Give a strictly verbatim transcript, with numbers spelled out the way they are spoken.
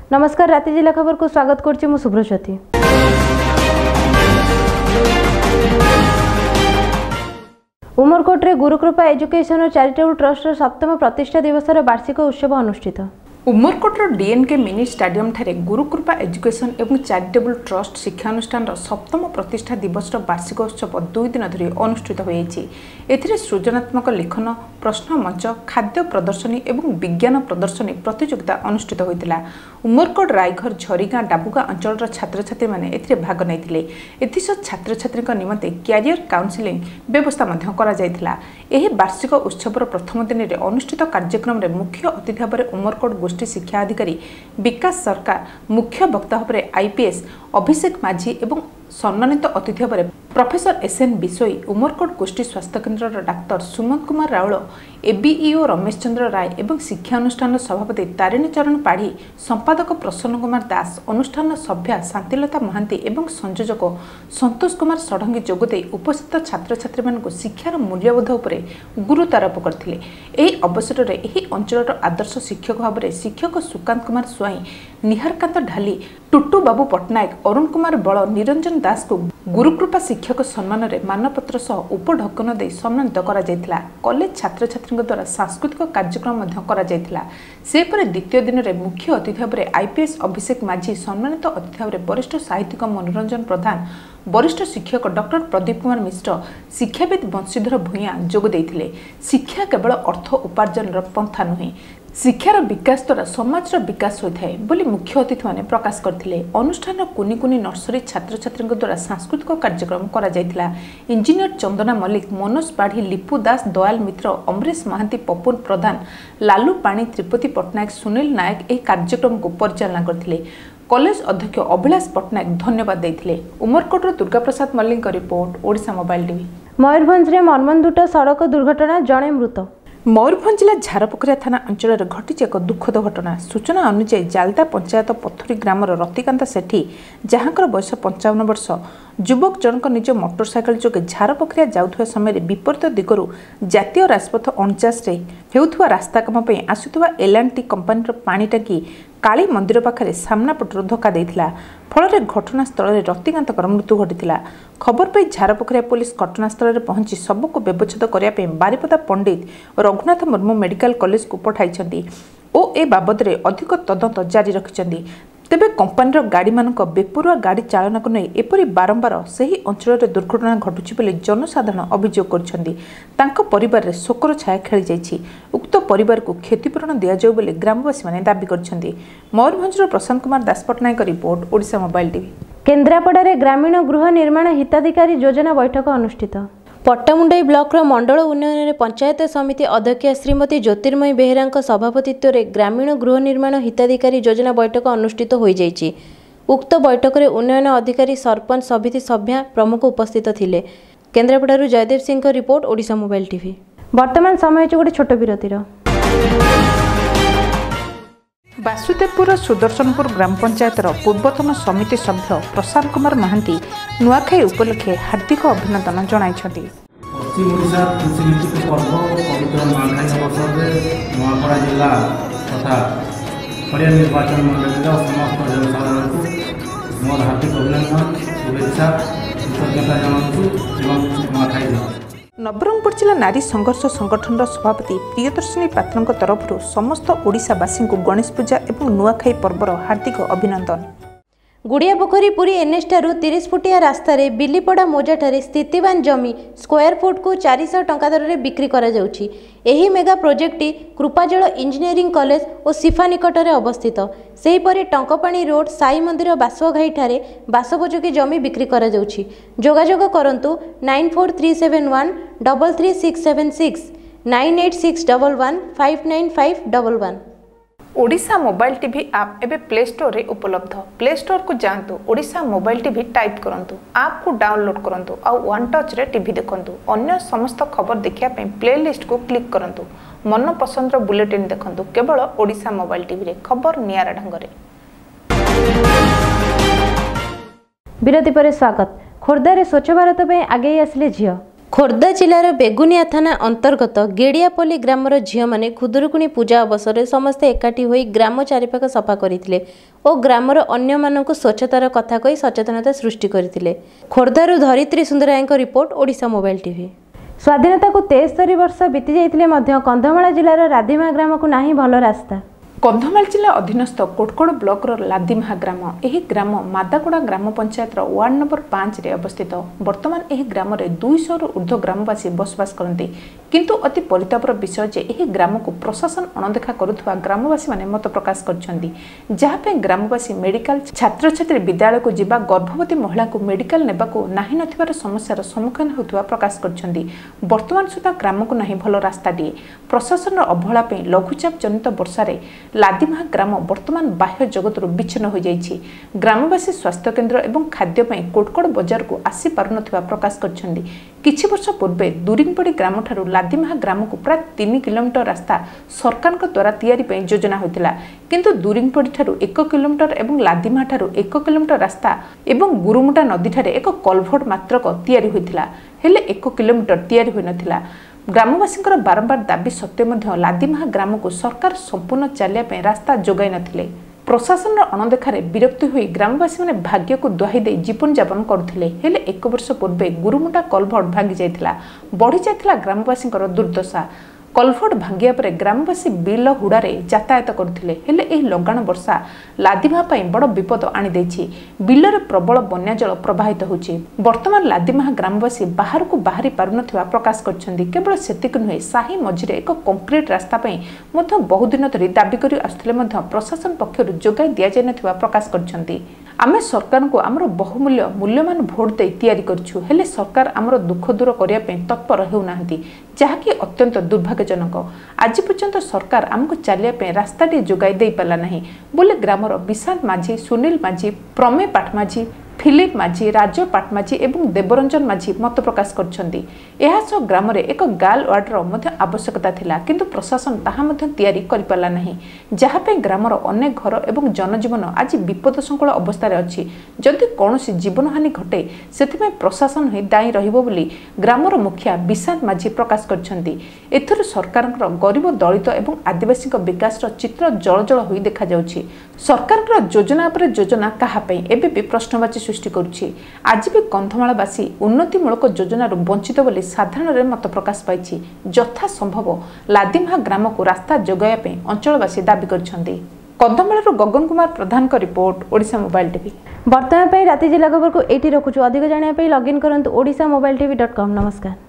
नमस्कार, राति जिला खबर को स्वागत करछि मु सुब्रज्योति। उमरकोट रे गुरुकृपा एजुकेशन और चैरिटेबल ट्रस्ट सप्तम प्रतिष्ठा दिवस वार्षिक उत्सव अनुष्ठित। उमरकोटर डीएनके मिनी स्टाडियम ठारे गुरुकृपा एजुकेशन एवं चैरिटेबल ट्रस्ट शिक्षानुष्ठान सप्तम प्रतिष्ठा दिवस वार्षिक उत्सव दुई दिन धरी अनुष्ठित होइछि। एथिरे सृजनात्मक लेखन, प्रश्न मंच, खाद्य प्रदर्शनी एवं विज्ञान प्रदर्शनी प्रतियोगिता अनुष्ठित होइतिला। उमरकोट रायघर झरीगाँ डाबुगा अंचल छात्र छात्री माने एथिरे भाग नैथिले। एथिस छात्र छात्री निमंते क्यारियर काउंसिलिंग व्यवस्था मध्य करा जायथिला। एही वार्षिक उत्सवर प्रथम दिन रे अनुष्ठित कार्यक्रम रे मुख्य अतिथि भाव उमरकोट गोष्ठी शिक्षा अधिकारी विकास सरकार, मुख्य वक्ता भाव आईपीएस अभिषेक माझी एवं सम्मानित अतिथि भाव प्रोफेसर एसएन बिशोई, उमरकोट गोष्ठी स्वास्थ्य केन्द्र डाक्तर सुमंत कुमार राउल, एबीईओ रमेश चंद्र राय एवं शिक्षानुष्ठान सभापति तारिणी चरण पाढ़ी, संपादक प्रसन्न कुमार दास, अनुष्ठान सभ्या शांतिलता महांती एवं संयोजक संतोष कुमार षडंगी जोगदे उपस्थित छात्र छात्री मानक शिक्षार मूल्यबोध उपरे गुरुत्व आरोप करथिले। एही अवसर रे एही अंचलर आदर्श शिक्षक भाव में शिक्षक सुकांत कुमार स्वाई, निहारकांत ढाली, टुटू बाबू पट्टनायक, अरुण कुमार बल, निरंजन दास को गुरुकृपा शिक्षक सम्मान में मानपत्र सह उपढक्कन दे सम्मानित करा जायतिला। कॉलेज छात्र छात्री द्वारा सांस्कृतिक कार्यक्रम मध्य करा जायतिला। से पर द्वितीय दिन में मुख्य अतिथि भाव में आईपीएस अभिषेक माझी, सम्मानित अतिथि भाव में वरिष्ठ साहित्यिक मनोरंजन प्रधान, वरिष्ठ शिक्षक डॉक्टर प्रदीप कुमार मिश्र, शिक्षाविद बंशीधर भूया जोग देइथिले। शिक्षा केवल अर्थ उपार्जन पंथा नुहे, शिक्षार विकास द्वारा समाज विकास होता है बोली मुख्य अतिथि माने प्रकाश करथिले। अनुष्ठान कुनी कुनी नर्सरी छात्र छात्री द्वारा सांस्कृतिक कार्यक्रम करा जायतिला। इंजीनियर चंदना मल्लिक, मनोज पाढ़ी, लिपु दास, दयाल मित्र, अमरेश महांती, पपुन प्रधान, लालू पाणी, त्रिपति पट्टनायक, सुनील नायक यह कार्यक्रम को परिचालना करथिले। कॉलेज अध्यक्ष अभिलाष पट्टनायक धन्यवाद देइथिले। उमरकोटर Durga Prasad Mallick report, Odisha mobile TV. Mayurbhanj रे मर्मन्तुद सड़क दुर्घटना, जणे मृत। मयूरभंज जिला झारपोखरिया थाना अंचल घटी एक दुखद घटना। सूचना अनुसार जालदा पंचायत पथुरी ग्रामर रतिकांत सेठी, जहाँकर बयस पंचावन वर्ष, युवक जनक निज मोटरसाइकेल जोगे झारपोखरिया जाउथुवा समय विपरीत दिगरू जातीय राजपथ अणचाश हेउथुवा रास्ता काम पे आसुथुवा एल एंड टी कंपानीर पानी टांकी काली मंदिर पाखरे सामना पटर धक्का देइथिला। फल घटनास्थल में रतिकांतर मृत्यु घटी। खबर पाई झारपोखरिया पुलिस घटनास्थल में पहुंची सबको व्यवच्छेद करने बारिपदा पंडित रघुनाथ मुर्मू मेडिकल कॉलेज को पठाई और ए बाबद में अधिक तदंत जारी रखिंट। तेबे कंपानीर गाड़ी मानक बेपरुआ गाड़ी चालन को नहीं एपरी बारंबार सही अंचल में दुर्घटना घटुची बोली जनसाधारण अभियोग कर परिवार शोकर छाया खेली जाइछि। उक्त परिवार को क्षतिपूरण दि जाऊ बोली ग्रामवासी माने दाबी करछन्ती। मयूरभंजर Prashant Kumar Das Pattnaik report, Odisha mobile TV. Kendrapara ग्रामीण गृह निर्माण हिताधिकारी योजना बैठक अनुष्ठित। पट्टामुंडाई ब्लॉक मंडल उन्नयन पंचायत समिति अध्यक्षा श्रीमती ज्योतिर्मयी बेहेरा सभापतित्व में ग्रामीण गृह निर्माण हिताधिकारी योजना बैठक अनुष्ठित हो जाइछि। उक्त बैठक में उन्नयन अधिकारी, सरपंच, समिति सभ्या प्रमुख उपस्थित थिले। केन्द्रापड़ारू Jaydev Singh report, Odisha mobile TV. वर्तमान समय गोटे छोट विरतिर। बासुदेवपुर सुदर्शनपुर ग्राम पंचायतर पूर्वतन समिति सभ्य प्रशांत कुमार महांती नुआखाई उपलक्षे हार्दिक अभिनंदन जणाइछन्ति। पश्चिम ओडिशा कृषिभित्तिक पर्व पवित्र नुआखाई अवसर में नुआपड़ा जिला तथा खड़िया निर्वाचन मंडल समस्त जनसाधारण को मोर हार्दिक अभिनंदन, शुभेच्छा, कृतज्ञता जनाऊँ एवं नुआखाई। नवरंगपुर जिला नारी संघर्ष संगठन सभापति प्रियदर्शिनी पात्र तरफ समस्त ओडिशावासी को गणेश पूजा और नुआखाई पर्वर हार्दिक अभिनंदन। गुड़िया पोखरी पुरी एनएच ठारू तीस फुटिया रास्ता रे बिलीपड़ा मोजाठारे स्थितिवान जमी स्क्वायर फुट को चार सौ टंका दर में बिक्री करा जाउछि। एही मेगा प्रोजेक्टटी कृपाजल इंजीनियरिंग कॉलेज और सिफा निकट में अवस्थित। सेहीपरि टंकपाणी रोड साई मंदिर बासघाई ठारे बासोपयोगी जमी बिक्री करा जाउछि। जोगाजोग करंतु nine four three seven one double three six seven six nine eight six double one five nine five double one. Odisha mobile TV app एबे प्ले स्टोर रे उपलब्ध। प्ले स्टोर को जांतु, ओडिशा मोबाइल टीवी टाइप करंतु, आप को download करंतु और one touch रे टीवी देखंतु। अन्य समस्त खबर देखिया पे प्ले लिस्ट को क्लिक करंतु। मन पसंद रो बुलेटिन देखंतु केवल ओडिशा मोबाइल टीवी रे। खबर नियारा ढंग रे। विरति परे स्वागत। खोर्धा रे स्वच्छ भारत पे आगे आसले झियो। खोर्धा जिलार बेगुनिया थाना अंतर्गत गेड़ियापल्ली ग्रामर झील मैंने खुदुरुकुणी पूजा अवसर में समस्ते एकाठी होई ग्राम चारिपाख सफा करथिले और ग्रामर अन्य मानकु स्वच्छतार कथा कही सचेतनता सृष्टि करथिले। खोर्धारु धरित्री सुंदरायଙ୍କ रिपोर्ट ओडिशा मोबाइल टीवी। स्वाधीनता को तेस्तरी वर्ष बीती जाइतिले मध्य कंधमाल जिलार राधीमा ग्राम को नाही भल रास्ता। कंधमाल जिला अधीनस्थ कोटकोड़ ब्लॉक लादीमहा ग्राम यह ग्राम मादाकोड़ा ग्राम पंचायत वार्ड नंबर पाँच रे अवस्थित। वर्तमान यह ग्राम में दुईश रु ऊर्ध्व ग्रामवासी बसवास करते किंतु अति परितापर विषय जे यह ग्राम को प्रशासन अणदेखा करुवा ग्रामवासी माने मत प्रकाश करछंती, जहां ग्रामवासी मेडिकल छात्र छात्री विद्यालय को जीवा गर्भवती महिला को मेडिकल नेबाको नाही नथिबार समस्यार सम्मुखीन होतुवा प्रकाश करछंती। वर्तमान सुधा ग्राम को नाही भल रास्ताटी प्रशासन अवहेला पे लघुचाप जनित वर्षारे लादीमहा ग्राम वर्तमान बाह्य जगत विच्छिन्न हो जाइछि। ग्रामवासी स्वास्थ्य केन्द्र एवं खाद्य कोटकोड़ बाजार को आसी पारु प्रकाश करछंती। किछि वर्ष पूर्वे दूरिंगपड़ी ग्राम ठारू लादीमहा ग्राम को प्राय तीन किलोमीटर रास्ता सरकार द्वारा तैयारी पे योजना होतिला, किंतु दूरिंगपड़ी ठारू एक किलोमीटर एवं लादीमहा ठारू एक किलोमीटर रास्ता एवं गुरुमुटा नदी ठारे एक कलभट मात्रक तैयारी होतिला, हेले एक किलोमीटर तैयारी होई नथिला। ग्रामवासी बारंबार दाबी सत्वे लादीमहा ग्राम को सरकार संपूर्ण चलिया रास्ता जोगाई नथिले। प्रशासन अणदेखारे विरक्ति हुई ग्रामवासी माने भाग्य को दुहाई दे जीवन यापन करथिले, हेले एक वर्ष पूर्वे गुरुमुटा कलभट भांगी जाइथिला। बढ़ी जाइथिला ग्रामवासी दुर्दशा। कलभट भांगिया परे ग्रामवासी बिल हुड़ारे यातायात करथिले, हेले एही लगाण वर्षा लादीमहा पई बड़ विपद आनी दैछि। बिलरे प्रबल बन्या जल प्रवाहित होछि। वर्तमान लादीमहा ग्रामवासी बाहर को बाहरी पारुनथिबा प्रकाश करछन्ती। केवल सेतिक नुहे साही मझिरे एक कंक्रीट रास्ता पई मध्य बहु दिन धरि दाबी करि आसुथिले मध्य प्रशासन पक्षरु जोगाई दिया जाय नथिबा प्रकाश करछन्ती। आमे सरकार को आमर बहुमूल्य मूल्यमान भोट दे तैयारी करछु, हेले सरकार आमर दुख दूर करिया पे तत्पर हेउनाहंती, जहाँकि अत्यंत दुर्भाग्यजनक। आज पर्यंत सरकार आमको चलिया पे रास्ताटी जोगाई दे पाला नहीं बोले ग्रामर विशाल माझी, सुनील माझी, प्रमेय पाटमाझी, फिलिप माझी, राज पाटमाझी एवं देवरंजन माझी मत प्रकाश करछन्ती। एहा सह ग्राम रे एक गाल वार्डर मध्य आवश्यकता थिला, किंतु प्रशासन ताहा मध्य तैयारी करि पाला नहीं, जहाँ पे ग्रामर अनेक घर एवं जनजीवन आज विपद संकुल अवस्था अच्छी। जदि कौनसी जीवन हानि घटे सेथिमे प्रशासन ही दायी रहिबो बोली ग्रामर मुखिया विशाल माझी प्रकाश करछन्ती। एथुरु सरकारक गरीब दलित एवं आदिवासी विकास चित्र जलजल होई देखा जाउछि। सरकारक योजना पर योजना कहा पे एबे भी प्रश्नवाची सृष्टि करुछि। आज भी कंधमालवासी उन्नतिमूलक योजनार वंचित बोली साधारण मत प्रकाश पाई। यथा संभव लादीमहा ग्राम को रास्ता जोगाइया पे अंचलवासी दाबी करछन्ती। कंधमालर गगन कुमार प्रधान का रिपोर्ट ओडिशा मोबाइल टीवी। वर्तमान राति जिला खबर को एटी रखुछु। अधिक जानिया पे लॉगिन करंतु Odisha mobile TV dot com. नमस्कार।